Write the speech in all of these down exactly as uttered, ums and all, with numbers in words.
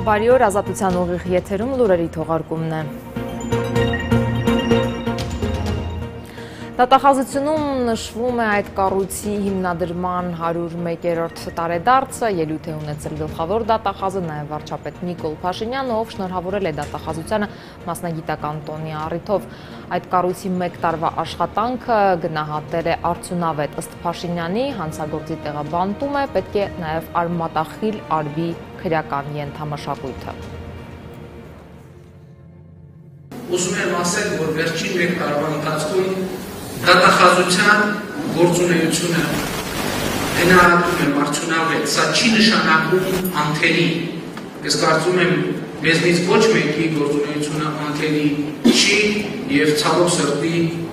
Բարի օր, Ազատության ուղիղ եթերում լուրերի թողարկումն է։ Դատախազությունում նշվում է այդ կառույցի հիմնադրման հարյուր մեկերորդ տարեդարձը, ելույթ է ունեցել գլխավոր դատախազը, նաև վարչապետ Նիկոլ Փաշինյանը, ով շնորհավորել է դատախազությանը մասնագիտական տոնի առիթով։ Այդ կառույցի մեկ տարվա աշխատանքը գնահատել է արդյունավետ, ըստ Փաշինյանի, հանցագործի տեղաբանտում է, պետք է նաև արմատախիլ արվի քրեական ենթամշակույթը։ Ուզում եմ ասել, որ վերջին մեկ տարվա ընթացքում դատախազության գործունեությունը գնահատում եմ արդյունավետ, սա չի նշանակում անթերի։ Ես կարծում եմ, մեզնից ոչ մեկի գործունեությունը անթերի չի եւ ցավոք սրտի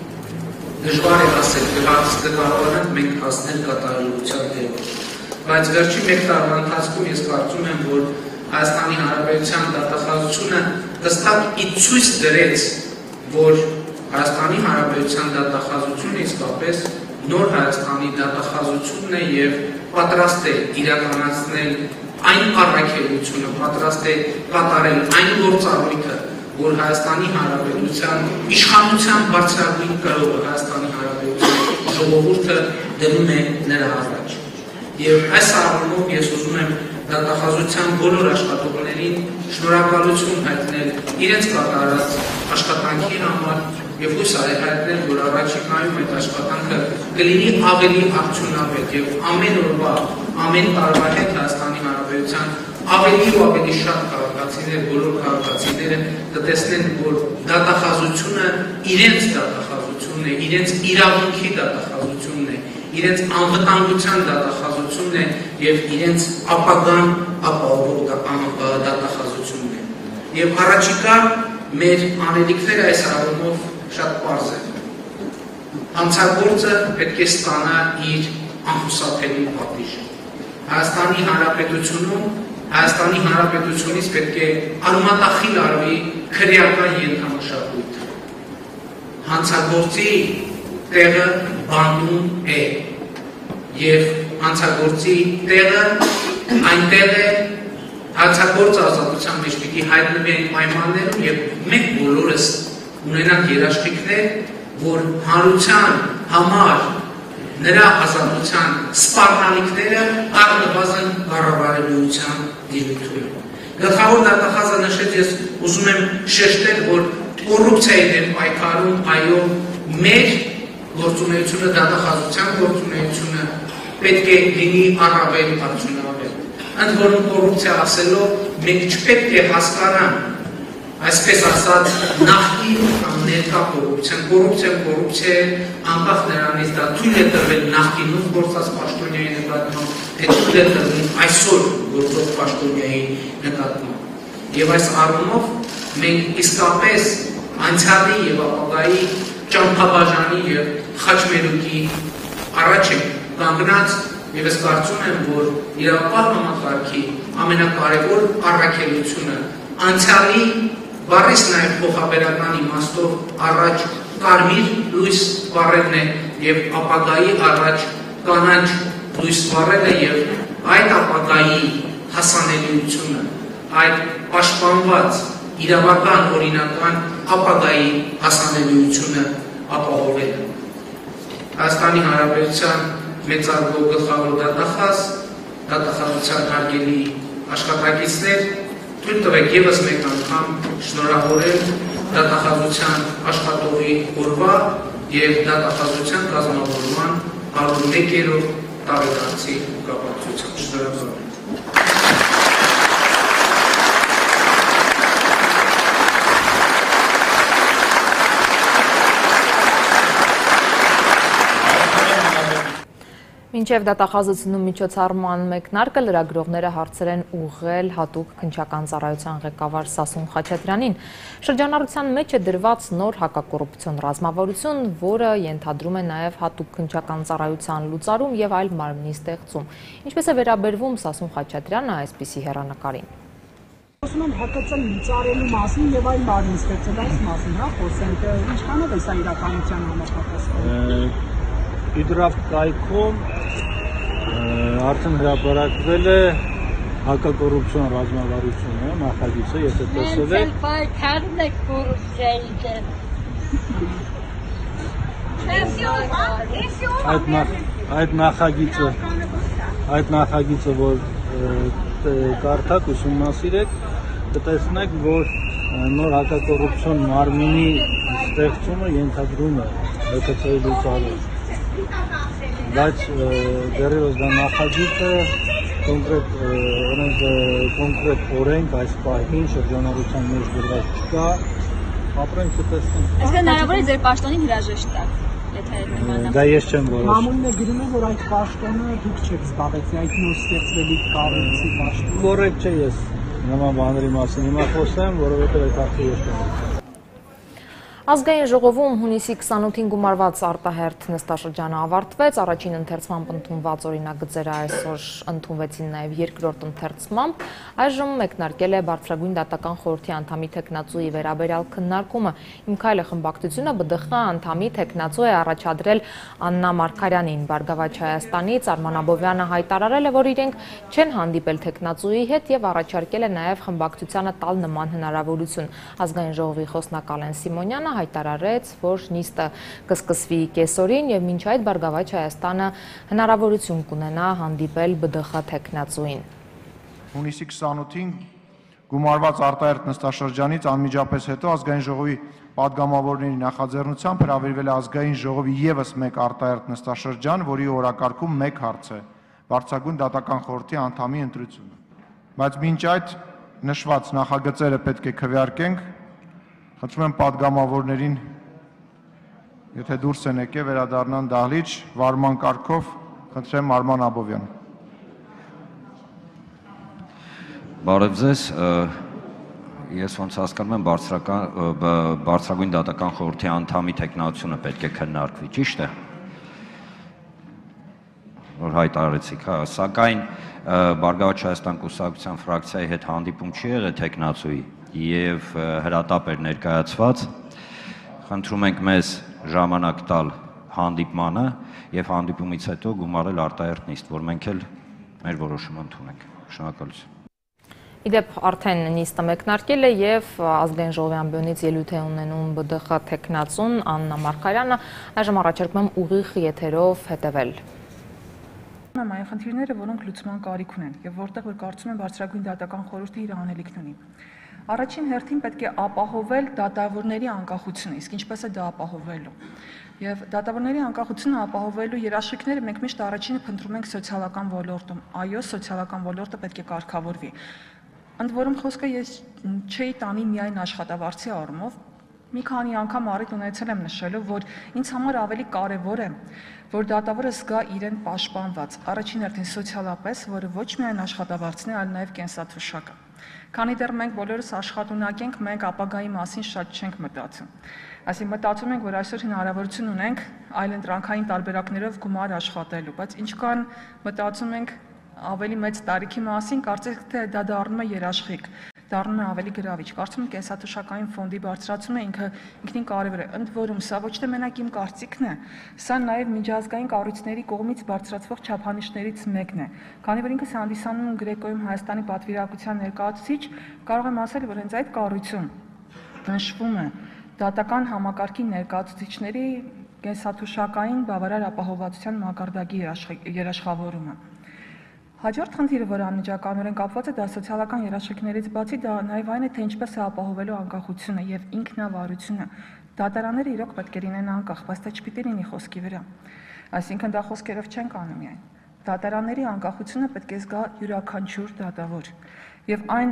դժվար է ասել, կկարողանանք մենք հասնել կատարելության դեպքում։ Բայց վերջին մեկ տարվա ընթացքում ես կարծում եմ, որ Հայաստանի Հանրապետության դատախազությունը հստակ ի ցույց դրեց, որ Հայաստանի Հանրապետության դատախազությունը իսկապես նոր Հայաստանի դատախազությունն է եւ պատրաստ է իրականացնել այն առաքելությունը, պատրաստ է կատարել այն գործառույթը, որ Հայաստանի Հանրապետության իշխանության բարձրագույն կրողը Հայաստանի Հանրապետության ժողովուրդը դնում է նրա առաջ։ Եվ այս առումով ես ուզում եմ դատախազության բոլոր աշխատողներին շնորհակալություն հայտնել իրենց կատարած աշխատանքի համար եւ հույս հայտնել, որ առաջիկայում այդ աշխատանքը կլինի ավելի արդյունավետ եւ ամեն օրվա, ամեն տարվա հետ Հայաստանի Հանրապետության ավելի ու ավելի շատ քաղաքացիներ, բոլոր քաղաքացիները կտեսնեն, որ դատախազությունը իրենց դատախազությունն է, իրենց իրավունքի դատախազությունն է, իրենց անվտանգության դատախազությունն է եւ իրենց ապագան ապահովող դատախազությունն է։ Եվ առաջիկա մեր անելիքները այս առումով շատ պարզ են։ Հանցագործը պետք է ստանա իր անխուսափելի պատիժը։ Հայաստանի Հանրապետությունում, Հայաստանի Հանրապետությունից պետք է արմատախիլ արվի քրեական ենթամշակույթը։ Հանցագործի տեղը բանտում է եւ հանցագործի տեղը այնտեղ է հանցագործը ազատության մեջ պիտի հայտնվի այն պայմաններում եւ մենք բոլորս ունենանք երաշխիքներ, որ հանրության համար նրա ազատության սպառնալիքները առնվազն կառավարելիության դիրքերում։ Գլխավոր դատախազը նշեց, ես ուզում եմ շեշտել, որ կոռուպցիայի դեմ պայքարում այո մեր գործունեությունը, դատախազության գործունեությունը պետք է լինի առավել արդյունավետ։ Ընդ որում կոռուպցիա ասելով մենք չպետք է հասկանանք, այսպես ասած, նախկին կամ ներկա կոռուպցիան, կոռուպցիան կոռուպցիա է, անկախ նրանից դա թույլ է տրվել նախկինում գործած պաշտոնյայի նկատմամբ, թե թույլ է տրվել այսօր գործող պաշտոնյայի նկատմամբ։ Եվ այս առումով մենք իսկապես անցյալի եւ ապագայի ճամփաբաժանի եւ խաչմերուկի առաջ ենք կանգնած եւ ես կարծում եմ, որ իրավապահ համակարգի ամենակարևոր առաքելությունը անցյալի բառից նաեւ փոխաբերական իմաստով առաջ կարմիր լույս վառելն է եւ ապագայի առաջ կանաչ լույս վառելը եւ այդ ապագայի հասանելիությունը, այդ պաշտպանված իրավական օրինական ապագայի հասանելիությունը ապահովելը։ Հայաստանի Հանրապետության մեծարգո գլխավոր դատախազ, դատախազության հարգելի աշխատակիցներ, թույլ տվեք ևս մեկ անգամ շնորհավորել դատախազության աշխատողի օրվա եւ դատախազության կազմավորման հարյուր մեկերորդ տարեդարձի կապակցությամբ։ Շնորհակալ եմ։ Մինչև դատախազությունում միջոցառման մեկնարկը լրագրողները հարցեր են ուղղել հատուկ քննչական ծառայության ղեկավար Սասուն Խաչատրյանին։ Շրջանառության մեջ է դրված նոր հակակոռուպցիոն ռազմավարություն, որը ենթադրում է նաև հատուկ քննչական ծառայության լուծարում եւ այլ մարմնի ստեղծում։ Ինչպես է վերաբերվում Սասուն Խաչատրյանը այսպիսի հեռանկարին։ Խոսում եմ ՀԿՑ-ն լուծարելու մասին եւ այլ մարմնի ստեղծելու մասին, հա, խոսենք, ինչքանով է սա իրականության համապատասխան։ Իդրավ կայքում արդեն հրապարակվել է հակակոռուպցիոն ռազմավարությունը նախագիծը, եթե տեսել եք, պայքարում եք կոռուպցիայի դեմ։ այդ նախ այդ նախագիծը այդ նախագիծը որ կարդաք ուսումնասիրեք, կտեսնեք, որ նոր հակակոռուպցիոն մարմինի ստեղծումը ենթադրում է Է Քց Է-ի լուծարանը, բայց դեռևս դա նախագիծ է, կոնկրետ կոնկրետ օրենք այս պահին շրջանառության մեջ դրված չկա, ապրենք կտեսնենք։ Այսինքն հնարավոր է ձեր պաշտոնին հրաժեշտ տալ, եթե նմանա։ Դա ես չեմ որոշում։ Մամուլն է գրում է, որ այդ պաշտոնը դուք չեք զբաղեցի, այդ նոր ստեղծվելիք կառույցի պաշտոնը։ Կոռեկտ չէ, ես նման բաների մասին հիմա խոսեմ, որովհետև այդ արդեն ես չեմ։ Ազգային ժողովում հունիսի քսանութին գումարված արտահերթ նստաշրջանը ավարտվեց, առաջին ընթերցմամբ ընդունված օրինագծերը այսօր ընդունվեցին նաև երկրորդ ընթերցմամբ, այժմ մեկնարկել է Բարձրագույն դատական խորհրդի անդամի թեկնածուի վերաբերյալ քննարկումը։ Իմ քայլը խմբակցությունը Բ ԴԽ անդամի թեկնածու է առաջադրել Աննա Մարգարյանին։ Բարգավաճ Հայաստանից Արման Աբովյանը հայտարարել է, որ իրենք չեն հանդիպել թեկնածուի հետ եւ առաջարկել է նաև խմբակցությանը տալ նման հնարավորություն։ Ազգային ժողովի խոսնակ Ալեն Սիմոնյանը հայտարարեց, որ նիստը կսկսվի կեսօրին եւ մինչ այդ Բարգավաճ Հայաստանը հնարավորություն կունենա հանդիպել Բ ԴԽ թեկնածուին։ Հունիսի քսանութին գումարված արտահերթ նստաշրջանից անմիջապես հետո ազգային ժողովի падգամավորների նախաձեռնությամբ հրավիրվել է ազգային ժողովի եւս մեկ արտահերթ նստաշրջան, որի օրակարգում մեկ հարց է՝ Բարձրագույն դատական խորհրդի անդամի ընտրությունը։ Բայց մինչ այդ նշված նախագծերը պետք է քվեարկենք։ Խնդրում եմ падգամավորներին, եթե դուրս են եկել, վերադառնան դահլիճ, վարման կարգով խնդրեմ Արման Աբովյան։ Բարև ձեզ, ես ոնց հասկանում եմ Բարձրագույն դատական խորհրդի անդամի թեկնածությունը պետք է քննարկվի, ճիշտ է, որ հայտարարեցիք, հա, սակայն Բարգավաճ Հայաստան կուսակցության ֆրակցիայի հետ հանդիպում չի եղել թեկնածուի և հրատապ էր ներկայացված, խնդրում ենք մեզ ժամանակ տալ հանդիպմանը և հանդիպումից հետո գումարել արտահերթ նիստ, որ մենք էլ մեր որոշումը ընդունենք։ Շնորհակալություն։ Իդեպ արդեն նիստը մեկնարկել է և ազգային ժողովի ամբիոնից ելույթ է ունենում Բ ԴԽ թեկնածուն Աննա Մարգարյանը, այժմ առաջարկում եմ ուղիղ եթերով հետևել։ Այն խնդիրները, որոնք լուծման կարիք ունեն եւ որտեղ որ կարծում եմ Բարձրագույն դատական խորհուրդը իր անելիքն ունի։ Առաջին հերթին պետք է ապահովել դատավորների անկախությունը, իսկ ինչպես է դա ապահովելու։ Եվ դատավորների անկախությունը ապահովելու երաշխիքները մենք միշտ առաջինը փնտրում ենք սոցիալական ոլորտում։ Այո, սոցիալական ոլորտը պետք է կարգավորվի։ Ընդ որում խոսքը ես չէի տանի միայն աշխատավարձի առումով, մի քանի անգամ առիթ ունեցել եմ նշելու, որ ինձ համար ավելի կարևոր է, որ դատավորը զգա իրեն պաշտպանված, առաջին հերթին սոցիալապես, որը ոչ միայն աշխատավարձն է, այլ նաև կենսաթոշակը։ Քանի դեռ մենք բոլորս աշխատունակ ենք, մենք ապագայի մասին շատ չենք մտածում։ Այսինքն մտածում ենք, որ այսօր հնարավորություն ունենք այլընտրանքային տարբերակներով գումար աշխատելու, բայց ինչքան մտածում ենք ավելի մեծ տարիքի մասին, կարծեք թե դա դառնում է երաշխիք, դառնում է ավելի գրավիչ։ Կարծում եմ կենսաթոշակային ֆոնդի բարձրացումը ինքը ինքնին կարևոր է։ Ընդ որում, սա ոչ թե մենակ իմ կարծիքն է, սա նաև միջազգային կառույցների կողմից բարձրացվող չափանիշներից մեկն է։ Քանի որ ինքս հանդիսանում եմ Գրեկոյում Հայաստանի պատվիրակության ներկայացուցիչ, կարող եմ ասել, որ հենց այդ կառույցում նշվում է դատական համակարգի ներկայացուցիչների կենսաթոշակային բավարար ապահովվածության մակարդակի երաշխավորումը։ Հաջորդ խնդիրը, որ անմիջականորեն կապված է, դա սոցիալական երաշխիքներից բացի դա նաև այն է, թե ինչպես է ապահովելու անկախությունը եւ ինքնավարությունը։ Դատարանները իրոք պետք է լինեն անկախ, բայց դա չպիտի լինի խոսքի վրա։ Այսինքն դա խոսքերով չենք անում միայն։ Դատարանների անկախությունը պետք է զգա յուրաքանչյուր դատավոր։ Եվ այն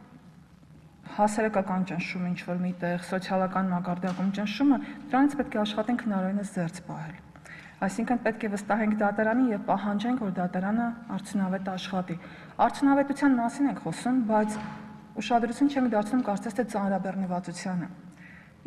հասարակական ճնշումը, ինչ որ միտեղ սոցիալական մակարդակում ճնշումը, դրանից պետք է աշխատենք հնարավորինս զերծ պահել։ Այսինքն պետք է վստահենք դատարանին եւ պահանջենք, որ դատարանը արդյունավետ աշխատի։ Արդյունավետության մասին ենք խոսում, բայց ուշադրություն չենք դարձնում կարծես թե ծանրաբեռնվածությանը։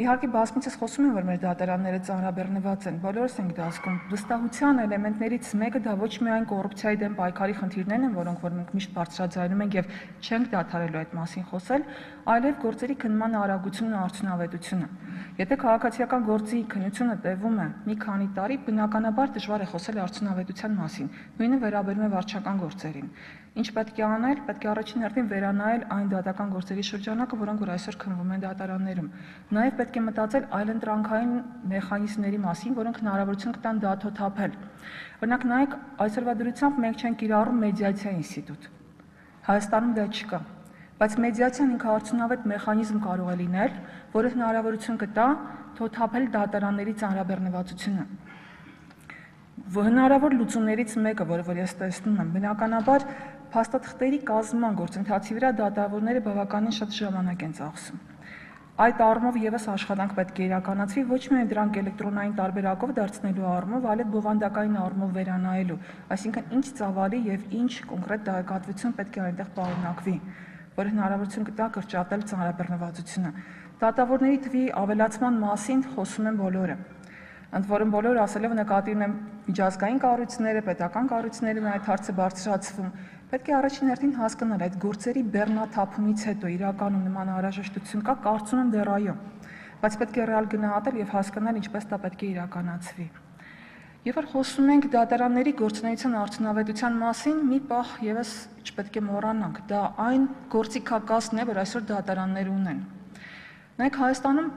Իհարկե բազմիցս խոսում եմ, որ մեր դատարանները ծանրաբեռնված են, բոլորս ենք դա ասում։ Վստահության էլեմենտներից մեկը դա ոչ միայն կոռուպցիայի դեմ պայքարի խնդիրներն են, որոնք որ մենք միշտ բարձրաձայնում ենք եւ չենք դադարելու այդ մասին խոսել, այլև գործերի քննման արագությունն ու արդյունավետությունը։ Եթե քաղաքացիական գործի քննությունը տևում է մի քանի տարի, բնականաբար դժվար է խոսել արդյունավետության մասին։ Նույնը վերաբերում է վարչական գործերին։ Ինչ պետք է անել, պետք է առաջին հերթին վերանայել այն դատական գործերի շրջանակը, որոնք որ այսօր քննվում են դատարաններում։ Նաև պետք է մտածել այլընտրանքային մեխանիզմների մասին, որոնք հնարավորություն կտան դա թոթափել։ Օրինակ, նայեք, այսօրվա դրությամբ մենք չենք կիրառում մեդիացիա ինստիտուտ։ Հայաստանում դա չկա, բայց մեդիացիան ինքը արդյունավետ մեխանիզմ կարող է լինել, որը հնարավորություն կտա թոթափել դատարանների ծանրաբեռնվածությունը։ Հնարավոր լուծումներից մեկը, որը որ ես տեսնում եմ, բնականաբար փաստաթղթերի կազմման գործընթացի վրա դատավորները բավականին շատ ժամանակ են ծախսում։ Այդ առումով եւս աշխատանք պետք է իրականացվի ոչ միայն դրանք էլեկտրոնային տարբերակով դարձնելու առումով, այլև բովանդակային առումով վերանայելու, այսինքն ինչ ծավալի եւ ինչ կոնկրետ տեղեկատվություն պետք է այնտեղ պարունակվի, որը հնարավորություն կտա կրճատել ծանրաբեռնվածությունը։ Դատավորների թվի ավելացման մասին խոսում են բոլորը։ Ընդ որում բոլորը ասելով նկատի ունեմ միջազգային կառույցները, պետական կառույցները այդ հարցը բարձրացվում։ Պետք է առաջին հերթին հասկանալ այդ գործերի բեռնաթափումից հետո իրականում նման անհրաժեշտություն կա, կարծում եմ դեռ այո, բայց պետք է ռեալ գնահատել եւ հասկանալ ինչպես դա պետք է իրականացվի։ Երբ որ խոսում ենք դատարանների գործունեության արդյունավետության մասին, մի պահ եւս չպետք է մոռանանք, դա այն գործիքակազմն է, որ այսօր դատարանները ունեն։ Նայեք, Հայաստանում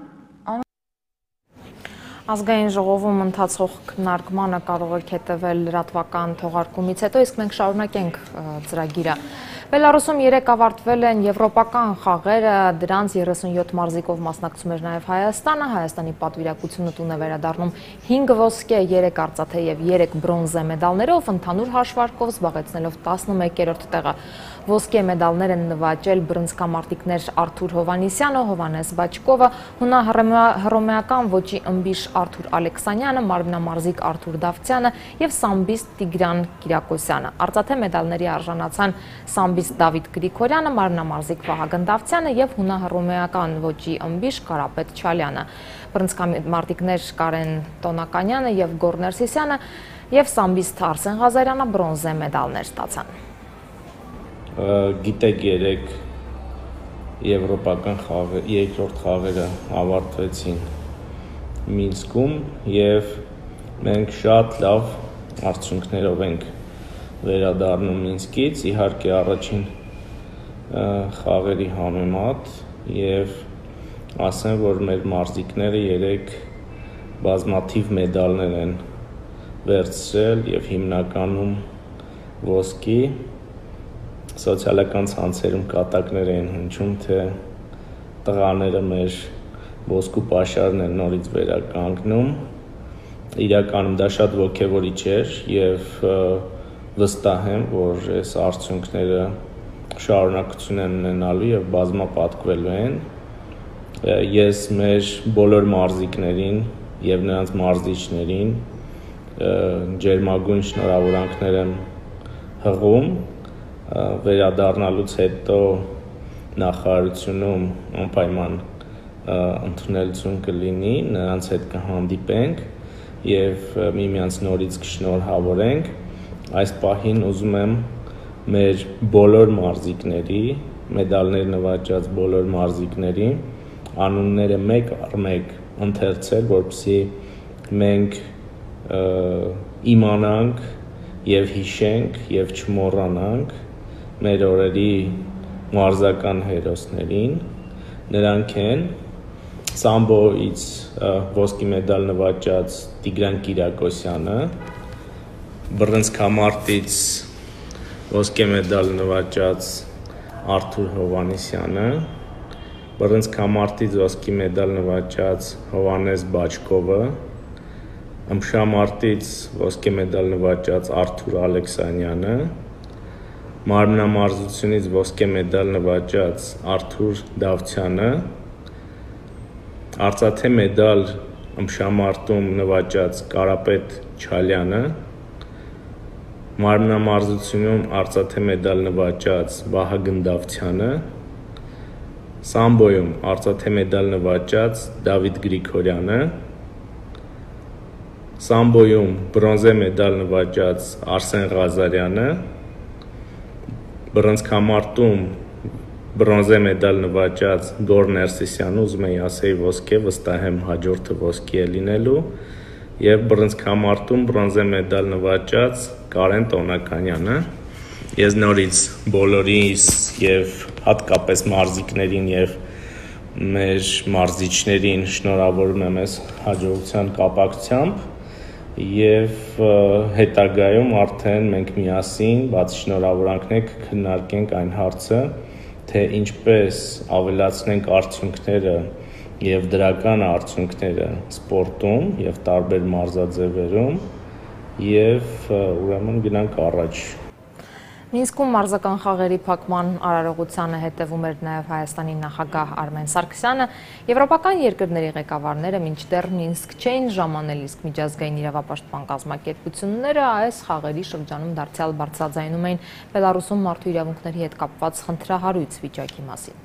Ազգային ժողովում ընթացող քննարկմանը կարող եք հետևել լրատվական թողարկումից հետո, իսկ մենք շարունակենք ծրագիրը։ Բելարուսում երեկ ավարտվել են եվրոպական խաղերը, դրանց երեսունյոթ մարզիկով մասնակցում էր նաև Հայաստանը, Հայաստանի պատվիրակությունը տուն է վերադառնում հինգ ոսկե, երեք արծաթե եւ երեք բրոնզե մեդալներով, ընդհանուր հաշվարկով զբաղեցնելով տասնմեկերորդ տեղը։ Ոսկե մեդալներ են նվաճել բռնցքամարտիկներ Արթուր Հովանեսյանը, Հովանես Բաչկովը, հունահռոմեական ոճի ըմբիշ Արթուր Ալեքսանյանը, մարմնամարզիկ Արթուր Դավթյանը եւ սամբիստ Տիգրան Կիրակոսյանը։ Արծաթե մեդալների արժանացան սամբիստ Դավիթ Գրիգորյանը, մարմնամարզիկ Վահագն Դավթյանը եւ հունահռոմեական ոճի ըմբիշ Կարապետ Չալյանը։ Բռնցքամարտիկներ Կարեն Տոնականյանը եւ Գոռ Ներսիսյանը եւ սամբիստ Արսեն Ղազարյանը բրոնզե մեդալներ ստացան։ Գիտեք, երեք եվրոպական խաղը, երկրորդ խաղերը ավարտվեցին Մինսկում եւ մենք շատ լավ արդյունքներով ենք վերադառնում Մինսկից, իհարկե առաջին խաղերի համեմատ եւ ասեմ, որ մեր մարզիկները երեք բազմաթիվ մեդալներ են վերցրել եւ հիմնականում ոսկի սոցիալական ցանցերում կատակներ են հնչում, թե տղաները մեր ոսկու պաշարն են նորից վերականգնում։ Իրականում դա շատ ոգևորիչ էր եւ վստահ եմ, որ այս արդյունքները շարունակություն են ունենալու եւ բազմապատկվելու են։ Ես մեր բոլոր մարզիկներին եւ նրանց մարզիչներին ջերմագույն շնորհավորանքներ եմ հղում վերադառնալուց հետո նախարարությունում անպայման ընդունելություն կլինի, նրանց հետ կհանդիպենք եւ միմյանց նորից կշնորհավորենք։ Այս պահին ուզում եմ մեր բոլոր մարզիկների, մեդալներ նվաճած բոլոր մարզիկների անունները մեկ առ մեկ ընթերցել, որպեսզի մենք իմանանք եւ հիշենք եւ չմոռանանք մեր օրերի մարզական հերոսներին, նրանք են սամբոից ոսկի մեդալ նվաճած Տիգրան Կիրակոսյանը, բռնցքամարտից ոսկե մեդալ նվաճած Արթուր Հովանեսյանը, բռնցքամարտից ոսկի մեդալ նվաճած Հովանես Բաչկովը, ըմբշամարտից ոսկե մեդալ նվաճած Արթուր Ալեքսանյանը, մարմնամարզությունից ոսկե մեդալ նվաճած Արթուր Դավթյանը, արծաթե մեդալ ըմբշամարտում նվաճած Կարապետ Չալյանը, մարմնամարզությունում արծաթե մեդալ նվաճած Վահագն Դավթյանը, Սամբոյում արծաթե մեդալ նվաճած Դավիթ Գրիգորյանը, Սամբոյում բրոնզե մեդալ նվաճած Արսեն Ղազարյանը, բռնցքամարտում բրոնզե մեդալ նվաճած Գոր Ներսիսյանը, ուզում եի ասեի ոսկե, վստահ եմ հաջորդը ոսկի է լինելու, եւ բռնցքամարտում բրոնզե մեդալ նվաճած Կարեն Տոնականյանը։ Ես նորից բոլորիս եւ հատկապես մարզիկներին եւ մեր մարզիչներին շնորհավորում եմ այս հաջողության կապակցությամբ եւ հետագայում արդեն մենք միասին բացի շնորհավորանքներ կքննարկենք այն հարցը, թե ինչպես ավելացնենք արդյունքները եւ դրական արդյունքները սպորտում եւ տարբեր մարզաձևերում եւ ուրեմն գնանք առաջ։ Մինսկում մարզական խաղերի փակման արարողությանը հետևում էր նաև Հայաստանի նախագահ Արմեն Սարգսյանը, եվրոպական երկրների ղեկավարները մինչդեռ Մինսկ չէին ժամանել, իսկ միջազգային իրավապաշտպան կազմակերպությունները այս խաղերի շրջանում դարձյալ բարձրաձայնում էին Բելարուսում մարդու իրավունքների հետ կապված խնդրահարույց վիճակի մասին։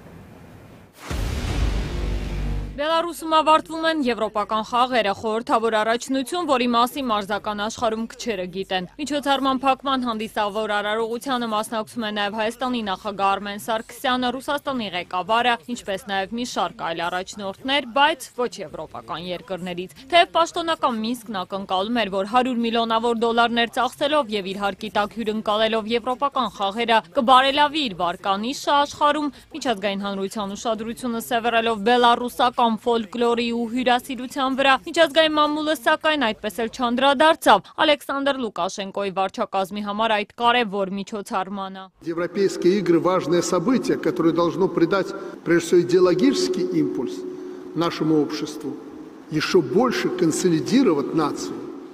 Բելարուսում ավարտվում են եվրոպական խաղերը, խորհրդավոր առաջնություն, որի մասին մարզական աշխարհում քչերը գիտեն։ Միջոցառման փակման հանդիսավոր արարողությանը մասնակցում է նաև Հայաստանի նախագահ Արմեն Սարգսյանը, Ռուսաստանի ղեկավարը, ինչպես նաև մի շարք այլ առաջնորդներ, բայց ոչ եվրոպական երկրներից։ Թեև պաշտոնական Մինսկն ակնկալում էր, որ հարյուր միլիոնավոր դոլարներ ծախսելով եւ իր հարկի տակ հյուրընկալելով եվրոպական խաղերը կբարելավի իր վարկանիշը աշխարհում, միջազգային հանրության ուշադրությունը սևեռելով բելարուսական ֆոլկլորի ու հյուրասիրության վրա, միջազգային մամուլը սակայն այդպես էլ չանդրադարձավ Ալեքսանդր Լուկաշենկոյի վարչակազմի համար այդ կարևոր միջոցառմանը։ Европейские игры важное событие, которое должно придать прежде всего идеологический импульс нашему обществу, еще больше консолидировать нацию.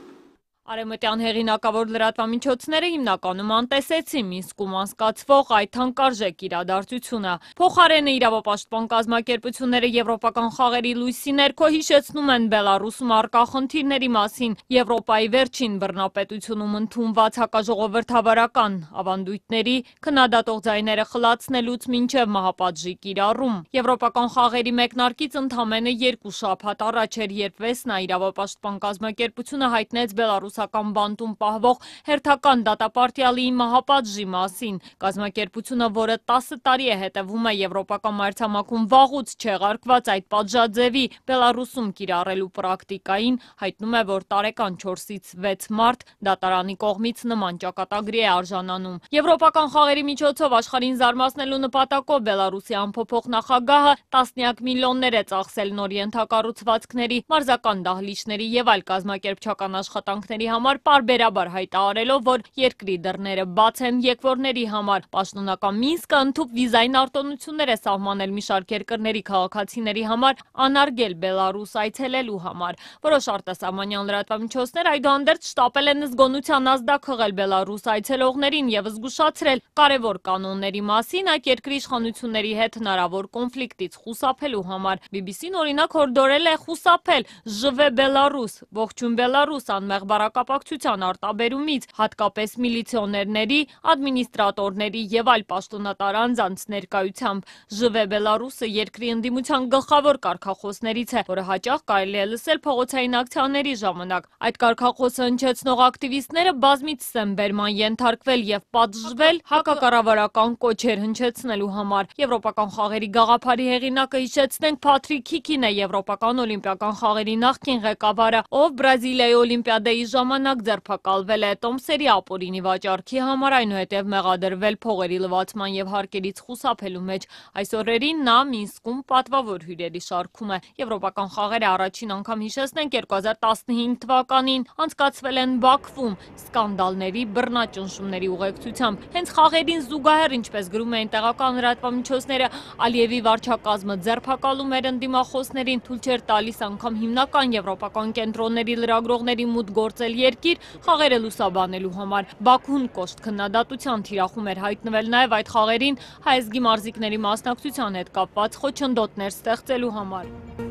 Արևմտյան հեղինակավոր լրատվամիջոցները հիմնականում անտեսեցին Մինսկում անցկացվող այդ թանկարժեք իրադարձությունը։ Փոխարենը իրավապաշտպան կազմակերպությունները եվրոպական խաղերի լույսի ներքո հիշեցնում են Բելարուսում առկա խնդիրների մասին Եվրոպայի վերջին բռնապետությունում ընդունված հակաժողովրդավարական ավանդույթների քննադատող ձայները խլացնելուց մինչև մահապատժի կիրառում։ Եվրոպական խաղերի մեկնարկից ընդամենը երկու շաբաթ առաջ էր, երբ Վեսնա իրավապաշտպան կազմակերպությունը հայտնեց Բելարուս բանտում պահվող հերթական դատապարտյալի մահապատժի մասին։ Կազմակերպությունը, որը տասը տարի է հետևում է եվրոպական մայրցամաքում վաղուց չեղարկված այդ պատժաձևի Բելարուսում կիրառելու պրակտիկային, հայտնում է, որ տարեկան չորսից վեց մարդ դատարանի կողմից նման ճակատագրի է արժանանում։ Եվրոպական խաղերի միջոցով աշխարհին զարմացնելու նպատակով Բելարուսի անփոփոխ նախագահը տասնյակ միլիոններ է ծախսել նոր ենթակառուցվածքների, մարզական դահլիճների եւ այլ կազմակերպչական աշխատանքների համար պարբերաբար հայտարարելով, որ երկրի դռները բաց են եկվորների համար։ Պաշտոնական Մինսկը ընդհուպ վիզային արտոնություններ է սահմանել մի շարք երկրների քաղաքացիների համար անարգել Բելարուս այցելելու համար։ Որոշ արտասահմանյան լրատվամիջոցներ այդուհանդերձ շտապել են զգոնության ազդակ խղել Բելարուս այցելողներին եւ զգուշացրել կարևոր կանոնների մասին այդ երկրի իշխանությունների հետ հնարավոր կոնֆլիկտից խուսափելու համար։ բի բի սին օրինակ հորդորել է խուսափել «Ժվե Բելարուս», ողջույն Բելարուս անմեղ բառակապակցության արտաբերումից, հատկապես միլիցիոներների, ադմինիստրատորների եւ այլ պաշտոնատար անձանց ներկայությամբ։ «Ժվե Բելարուսը» երկրի ընդդիմության գլխավոր կարգախոսներից է, որը հաճախ կարելի է լսել փողոցային ակցիաների ժամանակ։ Այդ կարգախոսը հնչեցնող ակտիվիստները բազմիցս են բերման ենթարկվել եւ պատժվել հակակառավարական կոչեր հնչեցնելու համար։ Եվրոպական խաղերի գաղափարի հեղինակը, հիշեցնենք, Փաթրիկ Հիկին է, Եվրոպական օլիմպիական խաղերի նախկին ղեկավարը, ով Բրազիլիայի օլիմպիադայի ժամանակ ձերբակալվել է տոմսերի ապօրինի վաճառքի համար, այնուհետև մեղադրվել փողերի լվացման եւ հարկերից խուսափելու մեջ։ Այս օրերին նա Մինսկում պատվավոր հյուրերի շարքում է։ Եվրոպական խաղերը առաջին անգամ հիշեցնենք երկու հազար տասնհինգ թվականին անցկացվել են Բաքվում սկանդալների, բռնաճնշումների ուղեկցությամբ։ Հենց խաղերին զուգահեռ, ինչպես գրում էին տեղական լրատվամիջոցները, Ալիևի վարչակազմը ձերբակալում էր ընդդիմախոսներին, թույլ չէր տալիս անգամ հիմնական եվրոպական կենտրոնների լրագրողների մուտք գործել երկիր խաղերը լուսաբանելու համար։ Բաքուն կոշտ քննադատության թիրախում էր հայտնվել նաև այդ խաղերին հայազգի մարզիկների մասնակցության հետ կապված խոչընդոտներ ստեղծելու համար։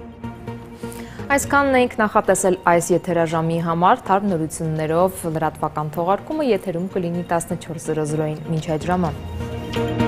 Այսքանն էինք նախատեսել այս եթերաժամի համար, թարմ նորություններով լրատվական թողարկումը եթերում կլինի տասնչորս զրո զրոին։ Մինչ այդ ժամը։